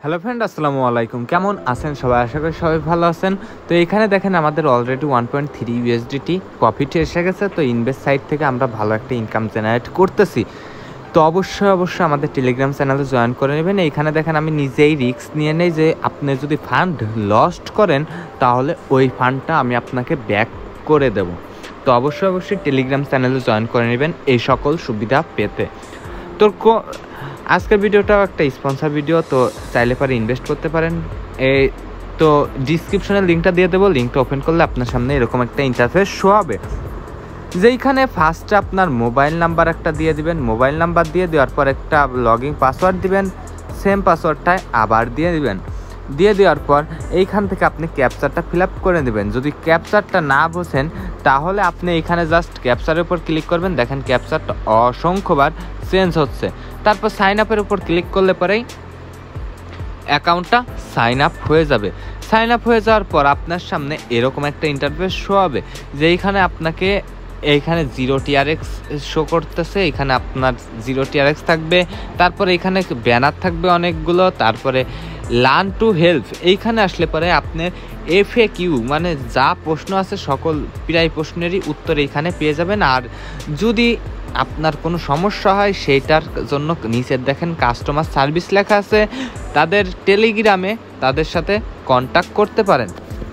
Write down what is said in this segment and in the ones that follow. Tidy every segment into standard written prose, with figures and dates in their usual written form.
Hello friend, আসসালামু আলাইকুম। কেমন আছেন সবাই? আশা করি সবাই ভালো আছেন। তো এইখানে দেখেন আমাদের অলরেডি 1.3 USDT প্রফিট এসে গেছে। তো ইনভেস্ট সাইট থেকে আমরা ভালো একটা ইনকাম জেনারেট করতেছি। তো অবশ্যই আমাদের টেলিগ্রাম চ্যানেলে জয়েন করে নেবেন। এইখানে দেখেন আমি নিজেই রিস্ক নিয়ে নেই যে আপনি যদি ফান্ড লস্ট করেন তাহলে ওই ফান্ডটা আমি আপনাকে ব্যাক করে দেব। তো অবশ্যই টেলিগ্রাম চ্যানেলে জয়েন করে নেবেন এই সকল সুবিধা পেতে। তো আজকের ভিডিওটাও একটা স্পন্সর ভিডিও, তো চাইলে পারে ইনভেস্ট করতে পারেন। তো ডিসক্রিপশনের লিঙ্কটা দিয়ে দেবো। লিঙ্কটা ওপেন করলে আপনার সামনে এরকম একটা ইন্টারফেস শো হবে, যেইখানে ফার্স্টে আপনার মোবাইল নাম্বার একটা দিয়ে দিবেন। মোবাইল নাম্বার দিয়ে দেওয়ার পর একটা লগইন পাসওয়ার্ড দিবেন, সেম পাসওয়ার্ডটাই আবার দিয়ে দিবেন। দিয়ে দেওয়ার পর এইখান থেকে আপনি ক্যাপচারটা ফিল আপ করে দেবেন। যদি ক্যাপচারটা না বোঝেন তাহলে আপনি এখানে জাস্ট ক্যাপচারের উপর ক্লিক করবেন। দেখেন ক্যাপচারটা অসংখ্যবার চেঞ্জ হচ্ছে। তারপর সাইন আপের উপর ক্লিক করলে পরেই অ্যাকাউন্টটা সাইন আপ হয়ে যাবে। সাইন আপ হয়ে যাওয়ার পর আপনার সামনে এরকম একটা ইন্টারফেস শো হবে, যেইখানে আপনাকে এইখানে 0 TRX শো করতেছে। এখানে আপনার 0 TRX থাকবে। তারপরে এখানে ব্যানার থাকবে অনেকগুলো। তারপরে লার্ন টু হেল্প, এইখানে আসলে পরে আপনার FAQ মানে যা প্রশ্ন আছে সকল প্রায় প্রশ্নেরই উত্তর এইখানে পেয়ে যাবেন। আর যদি আপনার কোনো সমস্যা হয় সেইটার জন্য নিচে দেখেন কাস্টমার সার্ভিস লেখা আছে, তাদের টেলিগ্রামে তাদের সাথে কন্ট্যাক্ট করতে পারেন।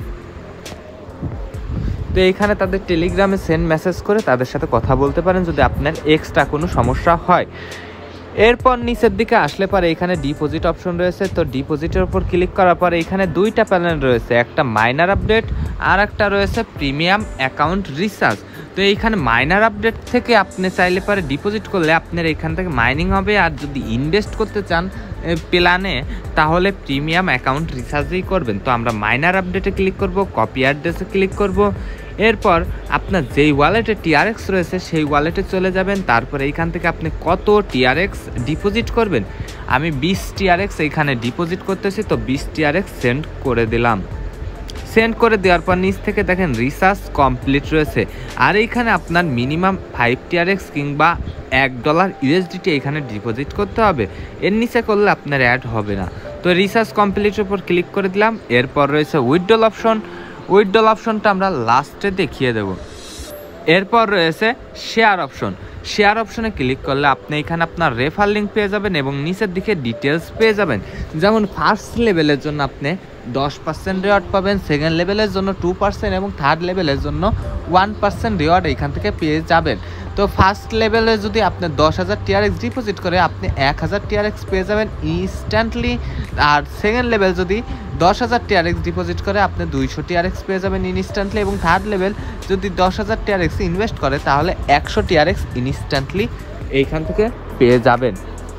তো এইখানে তাদের টেলিগ্রামে সেন্ড মেসেজ করে তাদের সাথে কথা বলতে পারেন যদি আপনার এক্সট্রা কোনো সমস্যা হয়। এরপর নিচের দিকে আসলে পরে এখানে ডিপোজিট অপশন রয়েছে। তো ডিপোজিটের উপর ক্লিক করার পরে এখানে দুইটা প্যানেল রয়েছে, একটা মাইনার আপডেট আর একটা রয়েছে প্রিমিয়াম অ্যাকাউন্ট রিচার্জ। তো এইখানে মাইনার আপডেট থেকে আপনি চাইলে পরে ডিপোজিট করলে আপনার এখান থেকে মাইনিং হবে। আর যদি ইনভেস্ট করতে চান প্ল্যানে তাহলে প্রিমিয়াম অ্যাকাউন্ট রিচার্জই করবেন। তো আমরা মাইনার আপডেটে ক্লিক করব, কপি অ্যাড্রেসে ক্লিক করব। এরপর আপনার যেই ওয়ালেটে TRX রয়েছে সেই ওয়ালেটে চলে যাবেন। তারপরে এইখান থেকে আপনি কত TRX ডিপোজিট করবেন, আমি 20 TRX এইখানে ডিপোজিট করতেছি। তো 20 TRX সেন্ড করে দিলাম। সেন্ড করে দেওয়ার পর নিচ থেকে দেখেন রিচার্জ কমপ্লিট রয়েছে। আর এইখানে আপনার মিনিমাম 5 TRX কিংবা $1 USDT এখানে ডিপোজিট করতে হবে। এর নিচে করলে আপনার অ্যাড হবে না। তো রিচার্জ কমপ্লিটের উপর ক্লিক করে দিলাম। এরপর রয়েছে উইথড্রল অপশন। উইথড্রল অপশনটা আমরা লাস্টে দেখিয়ে দেব। এরপর রয়েছে শেয়ার অপশন। শেয়ার অপশনে ক্লিক করলে আপনি এখানে আপনার রেফার লিঙ্ক পেয়ে যাবেন এবং নিচের দিকে ডিটেলস পেয়ে যাবেন। যেমন ফার্স্ট লেভেলের জন্য আপনি 10% রিওয়ার্ড পাবেন, সেকেন্ড লেভেলের জন্য 2% এবং থার্ড লেভেলের জন্য 1% রিওয়ার্ড এখান থেকে পেয়ে যাবেন। তো ফার্স্ট লেভেলে যদি আপনি 10,000 TRX ডিপোজিট করে আপনি 1,000 TRX পেয়ে যাবেন ইনস্ট্যান্টলি। আর সেকেন্ড লেভেল যদি 10,000 TRX ডিপোজিট করে আপনি 200 TRX পেয়ে যাবেন ইনস্ট্যান্টলি। এবং থার্ড লেভেল যদি 10,000 TRX ইনভেস্ট করে তাহলে 100 TRX ইনস্ট্যান্টলি এইখান থেকে পেয়ে যাবেন।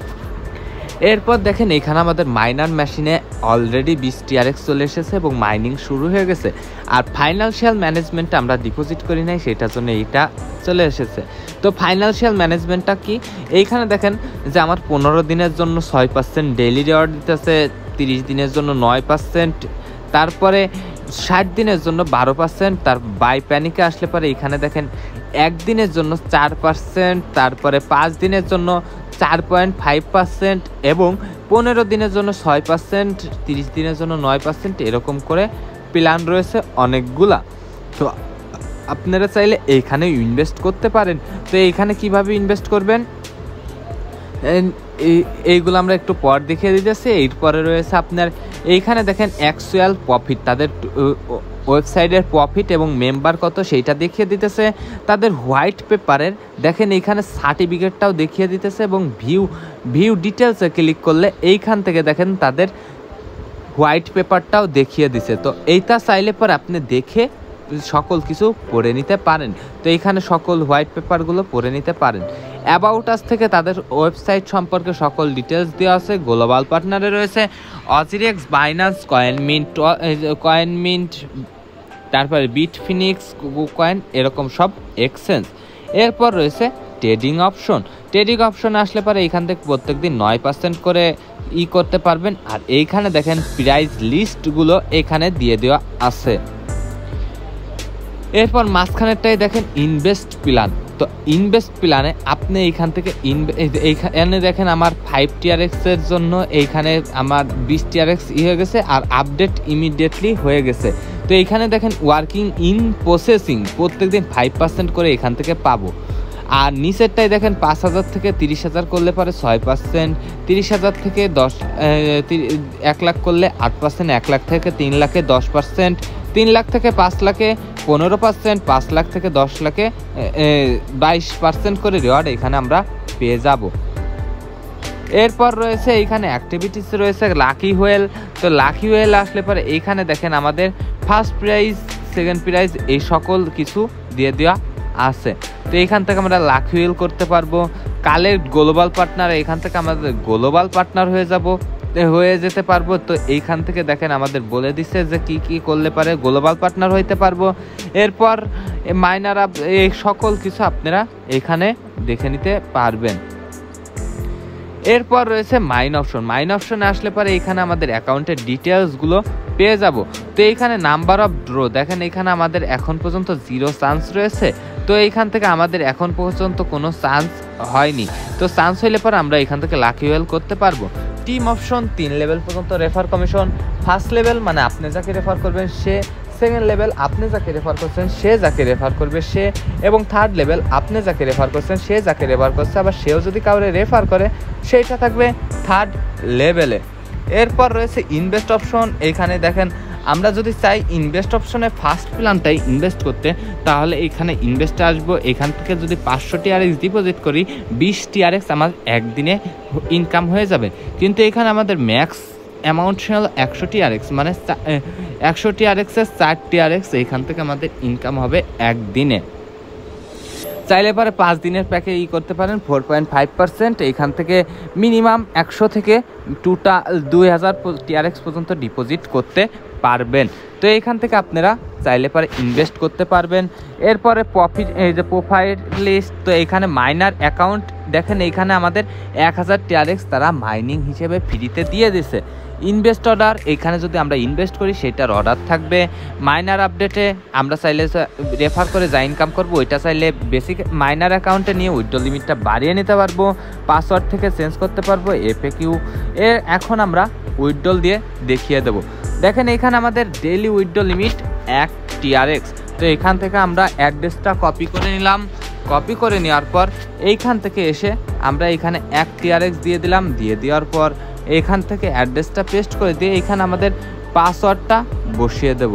এরপর দেখেন এখানে আমাদের মাইনার মেশিনে অলরেডি 20 TRX চলে এসেছে এবং মাইনিং শুরু হয়ে গেছে। আর ফাইন্যান্সিয়াল ম্যানেজমেন্টে আমরা ডিপোজিট করি নাই, সেটার জন্য এইটা চলে এসেছে। তো ফাইন্যান্সিয়াল ম্যানেজমেন্টটা কি, এইখানে দেখেন যে আমার 15 দিনের জন্য 6% ডেইলি রিওয়ার্ড দিতেছে, 30 দিনের জন্য 9%, তারপরে 60 দিনের জন্য 12%। তার বাই প্যানিকে আসলে পরে এখানে দেখেন 1 দিনের জন্য 4%, তারপরে 5 দিনের জন্য 4.5% এবং 15 দিনের জন্য 6%, 30 দিনের জন্য 9%, এরকম করে প্ল্যান রয়েছে অনেকগুলা। তো আপনারা চাইলে এইখানে ইনভেস্ট করতে পারেন। তো এইখানে কিভাবে ইনভেস্ট করবেন এইগুলো আমরা একটু পর দেখিয়ে দিতেছি। এরপরে রয়েছে আপনার এইখানে দেখেন অ্যাকচুয়াল প্রফিট, তাদের ওয়েবসাইটের প্রফিট এবং মেম্বার কত সেইটা দেখিয়ে দিতেছে। তাদের হোয়াইট পেপারের দেখেন এইখানে সার্টিফিকেটটাও দেখিয়ে দিতেছে এবং ভিউ ডিটেলসে ক্লিক করলে এইখান থেকে দেখেন তাদের হোয়াইট পেপারটাও দেখিয়ে দিছে। তো এইটা চাইলে পর আপনি দেখে সকল কিছু পড়ে নিতে পারেন। তো এইখানে সকল হোয়াইট পেপারগুলো পড়ে নিতে পারেন। অ্যাবাউট আস থেকে তাদের ওয়েবসাইট সম্পর্কে সকল ডিটেলস দেওয়া আছে। গ্লোবাল পার্টনারে রয়েছে Entrex, বাইন্যান্স, কয়েনমিন্ট, তারপরে বিটফিনিক্স, কয়েন, এরকম সব এক্সচেঞ্জ। এরপর রয়েছে ট্রেডিং অপশন। ট্রেডিং অপশন আসলে পরে এইখান থেকে প্রত্যেকদিন 9% করে করতে পারবেন। আর এইখানে দেখেন প্রাইস লিস্টগুলো এখানে দিয়ে দেওয়া আছে। এরপর মাঝখানেরটাই দেখেন ইনভেস্ট প্ল্যান। তো ইনভেস্ট প্ল্যানে আপনি এইখান থেকে এইখানে দেখেন আমার 5 TRX এর জন্য এইখানে আমার 20 TRX হয়ে গেছে আর আপডেট ইমিডিয়েটলি হয়ে গেছে। তো এইখানে দেখেন ওয়ার্কিং ইন প্রসেসিং প্রত্যেকদিন 5% করে এখান থেকে পাবো। আর নিচেরটাই দেখেন 5,000 থেকে 30,000 করলে পরে 6%, 30,000 থেকে 1 লাখ করলে 8%, 1 লাখ থেকে 3 লাখে 10%, 3 লাখ থেকে 5 লাখে 15%, 5 লাখ থেকে 10 লাখে 22% করে রিওয়ার্ড এখানে আমরা পেয়ে যাব। এরপর রয়েছে এইখানে অ্যাক্টিভিটিস রয়েছে লাকি হোয়েল। তো লাকি হোয়েল আসলে পরে এইখানে দেখেন আমাদের ফার্স্ট প্রাইজ, সেকেন্ড প্রাইজ এই সকল কিছু দিয়ে দেওয়া আছে। তো এইখান থেকে আমরা লাকি হোয়েল করতে পারবো। কালের গ্লোবাল পার্টনার, এখান থেকে আমাদের গ্লোবাল পার্টনার হয়ে যেতে পারবো। তো এইখান থেকে দেখেন আমাদের বলে দিচ্ছে যে কি কি করলে পারে গ্লোবাল পার্টনার হইতে পারবো। এরপর মাইনার আপ এই সকল কিছু আপনারা এখানে দেখে নিতে পারবেন। এরপর রয়েছে মাইন অপশন। মাইন অপশনে আসলে পরে এখানে আমাদের অ্যাকাউন্টের ডিটেলসগুলো পেয়ে যাব। তো এইখানে নাম্বার অফ ড্র দেখেন এখানে আমাদের এখন পর্যন্ত 0 চান্স রয়েছে। তো এইখান থেকে আমাদের এখন পর্যন্ত কোনো চান্স হয়নি। তো চান্স হইলে পর আমরা এখান থেকে লাকি হোয়েল করতে পারবো। টিম অপশন 3 লেভেল পর্যন্ত রেফার কমিশন। ফার্স্ট লেভেল মানে আপনি যাকে রেফার করবেন সে, সেকেন্ড লেভেল আপনি যাকে রেফার করছেন সে যাকে রেফার করবে সে, এবং থার্ড লেভেল আপনি যাকে রেফার করছেন সে যাকে রেফার করছে আবার সেও যদি কাউরে রেফার করে সেইটা থাকবে থার্ড লেভেলে। এরপর রয়েছে ইনভেস্ট অপশন। এইখানে দেখেন আমরা যদি চাই ইনভেস্ট অপশনে ফার্স্ট প্ল্যানটাই ইনভেস্ট করতে তাহলে এইখানে ইনভেস্টে আসবো। এখান থেকে যদি 500 TRX ডিপোজিট করি 20 TRX আমার একদিনে ইনকাম হয়ে যাবে। কিন্তু এখানে আমাদের ম্যাক্স অ্যামাউন্ট ছিল 100 TRX, মানে 100 TRX এর 4 TRX এইখান থেকে আমাদের ইনকাম হবে একদিনে। চাইলে পরে 5 দিনের প্যাকে করতে পারেন 4.5%। এইখান থেকে মিনিমাম 100 থেকে 2000 TRX পর্যন্ত ডিপোজিট করতে পারবেন। তো এইখান থেকে আপনারা চাইলে পরে ইনভেস্ট করতে পারবেন। এরপরে প্রফিট, এই যে প্রোফাইল লিস্ট। তো এইখানে মাইনার অ্যাকাউন্ট দেখেন এইখানে আমাদের 1000 TRX তারা মাইনিং হিসেবে ফ্রিতে দিয়ে দিছে। ইনভেস্ট অর্ডার, এখানে যদি আমরা ইনভেস্ট করি সেটার অর্ডার থাকবে। মাইনার আপডেটে আমরা চাইলে রেফার করে যা ইনকাম করবো ওইটা চাইলে বেসিক মাইনার অ্যাকাউন্টে নিয়ে উইথড্র লিমিটটা বাড়িয়ে নিতে পারবো। পাসওয়ার্ড থেকে চেঞ্জ করতে পারবো FAQ। এখন আমরা উইথড্রল দিয়ে দেখিয়ে দেবো। দেখেন এখানে আমাদের ডেইলি উইথড্র লিমিট 1 TRX। তো এখান থেকে আমরা অ্যাড্রেসটা কপি করে নিলাম। কপি করে নেওয়ার পর এইখান থেকে এসে আমরা এখানে 1 TRX দিয়ে দিলাম। দিয়ে দেওয়ার পর এখান থেকে অ্যাড্রেসটা পেস্ট করে দিয়ে এখানে আমাদের পাসওয়ার্ডটা বসিয়ে দেব।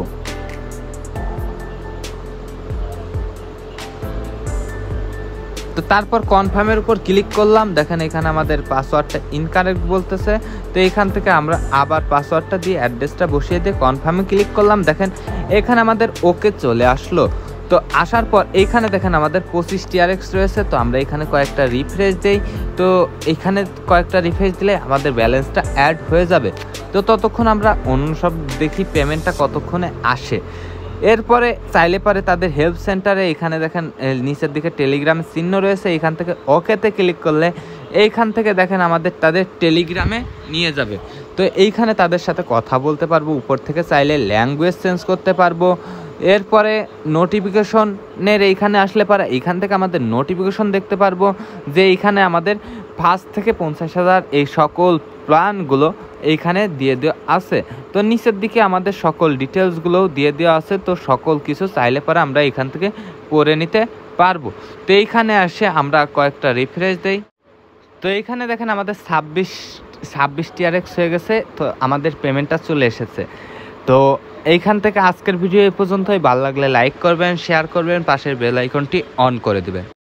তো তারপর কনফার্মের উপর ক্লিক করলাম। দেখেন এখানে আমাদের পাসওয়ার্ডটা ইনকারেক্ট বলতেছে। তো এখান থেকে আমরা আবার পাসওয়ার্ডটা দিয়ে অ্যাড্রেসটা বসিয়ে দিয়ে কনফার্মে ক্লিক করলাম। দেখেন এখানে আমাদের ওকে চলে আসলো। তো আসার পর এইখানে দেখেন আমাদের 25 TRX রয়েছে। তো আমরা এখানে কয়েকটা রিফ্রেশ দেই। তো এখানে কয়েকটা রিফ্রেশ দিলে আমাদের ব্যালেন্সটা অ্যাড হয়ে যাবে। তো ততক্ষণ আমরা অন্য সব দেখি পেমেন্টটা কতক্ষণে আসে। এরপরে চাইলে পারে তাদের হেল্প সেন্টারে এখানে দেখেন নিচের দিকে টেলিগ্রাম চিহ্ন রয়েছে। এইখান থেকে ওকেতে ক্লিক করলে এইখান থেকে দেখেন আমাদের তাদের টেলিগ্রামে নিয়ে যাবে। তো এইখানে তাদের সাথে কথা বলতে পারবো। উপর থেকে চাইলে ল্যাঙ্গুয়েজ চেঞ্জ করতে পারবো। এরপরে নোটিফিকেশনের এইখানে আসলে পারে এইখান থেকে আমাদের নোটিফিকেশন দেখতে পারবো যে এইখানে আমাদের 5 থেকে 50,000 এই সকল প্ল্যানগুলো এইখানে দিয়ে দেওয়া আছে। তো নিচের দিকে আমাদের সকল ডিটেলসগুলোও দিয়ে দেওয়া আছে। তো সকল কিছু চাইলে পরে আমরা এখান থেকে পড়ে নিতে পারবো। তো এইখানে আসে আমরা কয়েকটা রিফ্রেশ দেই। তো এইখানে দেখেন আমাদের 26 TRX হয়ে গেছে। তো আমাদের পেমেন্টটা চলে এসেছে। তো এইখান থেকে আজকের ভিডিও এই পর্যন্তই। ভালো লাগলে লাইক করবেন, শেয়ার করবেন, পাশের বেল আইকনটি অন করে দিবেন।